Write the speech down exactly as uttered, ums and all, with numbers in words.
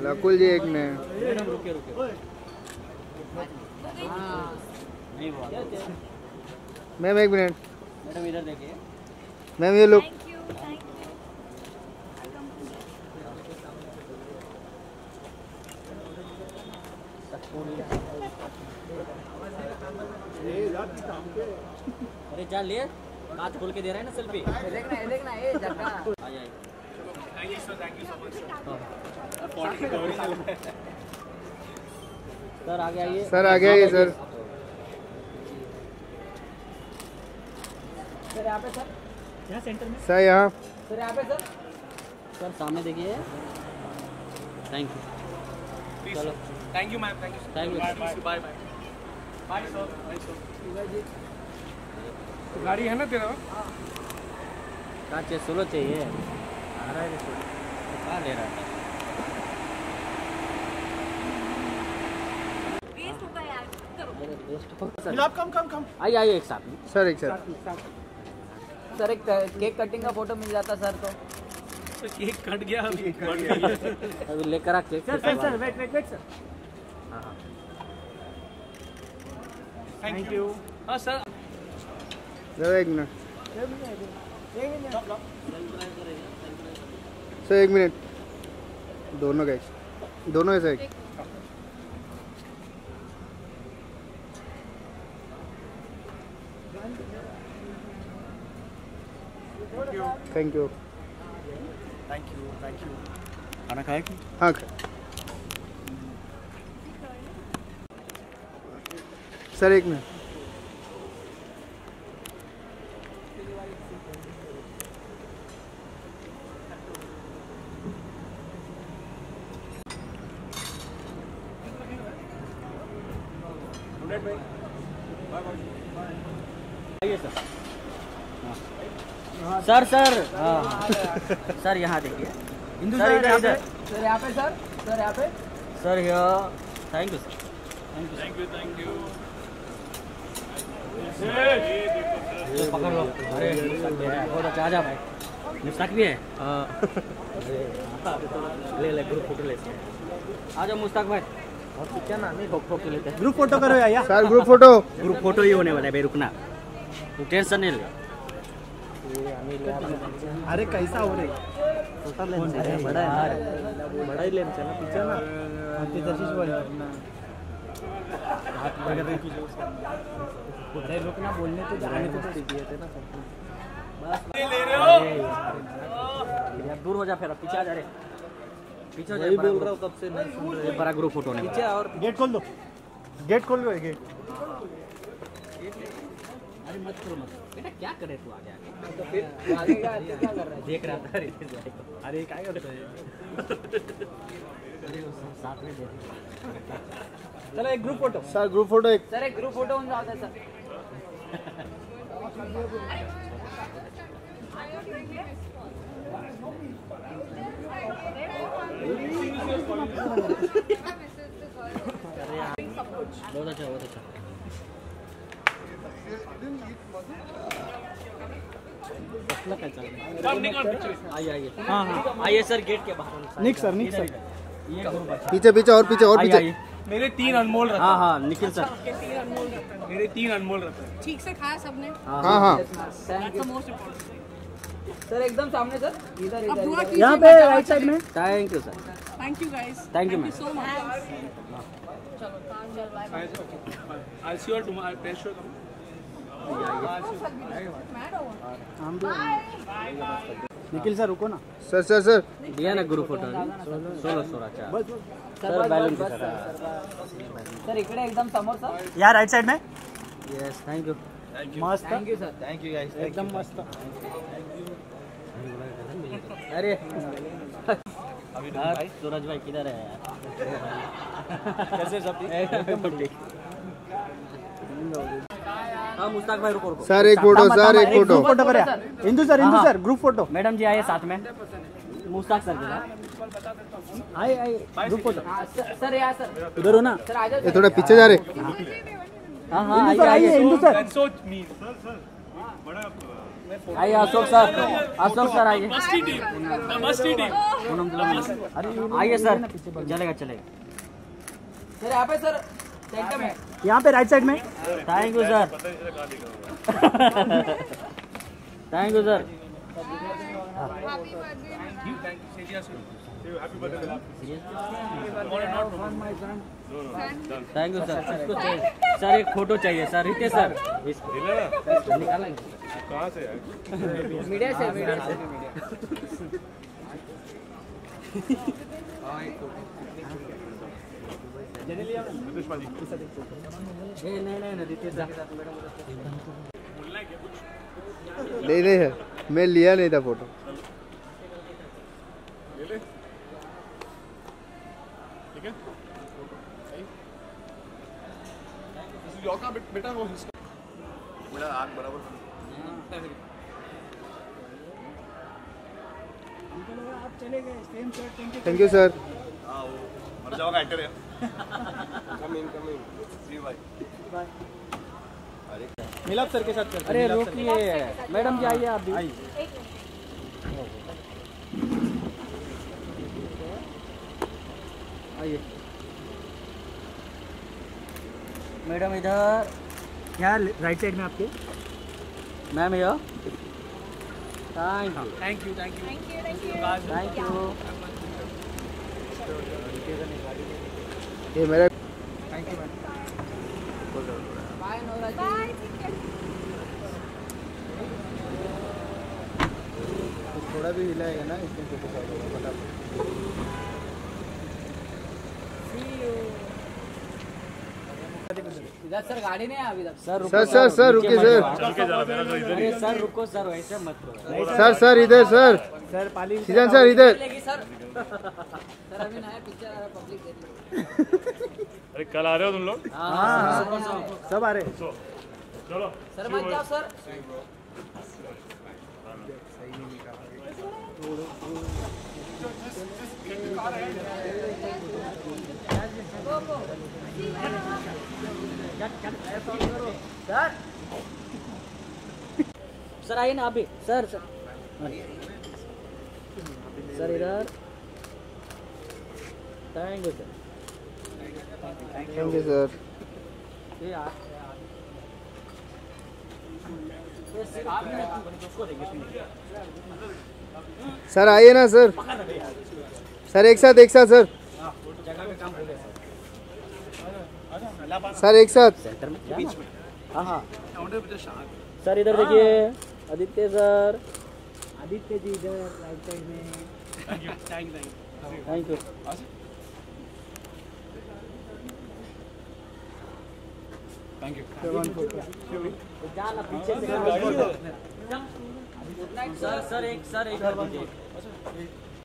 लकुल जी एक ने रुके रुके मैम एक मिनट मैडम इधर देखिए मैम ये लुक अरे जा ले कांच खोल के दे रहा है ना सेल्फी देखना देखना ए जगह आ जाए thank you sir thank you so much sir आगे आइए सर आगे आइए सर सर यहाँ पे सर यहाँ सेंटर में सर यहाँ सर यहाँ पे सर सर सामने देखिए थैंक यू चलो thank you ma'am thank you thank you bye bye bye bye sir bye sir गाड़ी है ना तेरा कहाँ चाहिए सोलो चाहिए आ रहा है कहाँ ले रहा है गुलाब कम कम कम आइए आइए एक साथ में सर एक सर सर एक केक कटिंग का फोटो मिल जाता सर तो केक कट गया अभी लेकर आ cake sir sir wait wait wait sir thank you हाँ सर सर एक मिनट सर एक मिनट दोनों का दोनों ऐसे एक thank you thank you thank you खाना खाया कि हाँ सर एक मिनट आइए सर सर सर हाँ सर यहाँ देखिए सर इधर इधर सर यहाँ पे सर सर यहाँ पे सर यहाँ thank you sir thank you thank you ये पकड़ लो अरे बहुत अच्छा आजा भाई मुस्ताक भी है ले ले ग्रुप फोटो लेते हैं आ जाओ मुस्ताक भाई और क्या ना नहीं फोटो लेते हैं ग्रुप फोटो करो यार sir group photo group photo ही होने वाला है भाई रुकना तू टेंशन नहीं ले अरे कैसा हो रही छोटा लेंस है बड़ा है बड़ा ही लेंस है ना पीछे ना ते तशीच बोल अरे रुकना बोलने तो जाने तो दिए थे ना बस ले रहे हो यार दूर हो जा फिर पीछे आ जा रे पीछे हो जा बोल रहा हूं कब से नहीं सुन रहे बड़ा ग्रुप फोटो नहीं पीछे और गेट खोल दो गेट खोल दो गेट अरे मत करो मत बेटा क्या करे तू आगे आगे तो फिर आगे क्या क्या कर रहा है देख रहा था अरे काय करतोय अरे साथ में देख चलो एक group photo sir group photo एक सर एक ग्रुप फोटो होऊन जाऊ दे सर बहुत अच्छा बहुत अच्छा आइए आइए हाँ हाँ आइए सर गेट के बाहर निक सर निक सर ये ग्रुप अच्छा पीछे पीछे और पीछे और आइए पीछे आइए मेरे तीन अनमोल रत्न हाँ हाँ निखिल सर मेरे तीन अनमोल रत्न ठीक से खाया सबने हाँ हाँ thank you most important sir एकदम सामने सर इधर अब इधर दुआ इधर। कीजिए यहाँ पे राइट साइड में thank you sir thank you guys thank you ma'am so much चलो काम चल रहा है I see your tomorrow test show Nikhil sir रुको ना सर सर सर दिया ना ग्रुप फोटो सोलो सोळा चार सर बॅलून सर सर इकडे एकदम समोर सर यार राइट साइड में यस थैंक यू मस्त thank you sir thank you guys एकदम मस्त अरे भाई सूरज भाई किधर है यार कैसे सब एकदम ठीक हाँ मुस्ताक भाई रुको रुको सर एक फोटो सर एक फोटो ग्रुप फोटो करा इंदू सर इंदू हाँ। Sir group photo madam ji आइए साथ में मुस्ताक सर के आए आए ग्रुप फोटो सर यहाँ सर उधर हो ना सर आ जाओ ये थोड़ा पीछे जा रहे हाँ हाँ इंदू सर आइए आइए इंदू सर आइए अशोक सर, अशोक सर आइए। अरे आइए सर, चलेगा चलेगा सर यहाँ पे सर एकदम है यहाँ पे राइट साइड में। Thank you sir, thank you sir. Thank you sir. इसको चाहिए सर, एक फोटो चाहिए सर। रितेश सर निकालेंगे कहाँ से है? मीडिया से मीडिया से नहीं नहीं नहीं रितेश सर के साथ मैडम। नहीं नहीं है, मैं लिया नहीं था फोटो। ठीक है बेटा, वो मेरा आग बराबर। Thank you sir. हाँ वो मर जाओगा एक्टर है। कमिंग कमिंग सी भाई। मिलाप सर के साथ करते अरे रोकिए मैडम जी, आइए आप भी। आइए मैडम इधर। यहाँ राइट साइड में आपके। Ma'am yo thank you thank you thank you thank you thank you thank you. ये मेरा thank you ma'am. Bye Navraj bye ठीक है थोड़ा भी हिलाएगा ना, इसमें फोटो शॉट होगा फटाफट। इधर सर गाड़ी नहीं है अभी तक सर रुको सर सर सर रुकिए सर। अरे सर रुको सर, वैसे मत करो। सर सर इधर सर। सर पाली सीजन सर इधर। मिलेगी सर सर अभी नया पिक्चर आ रहा है, पब्लिक देख लो अरे कल आ रहे हो तुम लोग? हाँ सब आ रहे। चलो सर मत जाओ सर सर सर आइए ना आप भी। सर सर सर इधर। Thank you sir. Thank you sir. ये आ- सर आइए ना सर। सर एक साथ एक साथ सर। सर एक साथ। सेंटर में बीच में। हाँ हाँ सर इधर देखिए, आदित्य सर। आदित्य जी इधर राइट साइड में। Thank you. Thank you. जाना पीछे से। सर सर एक सर एक कर दीजिए।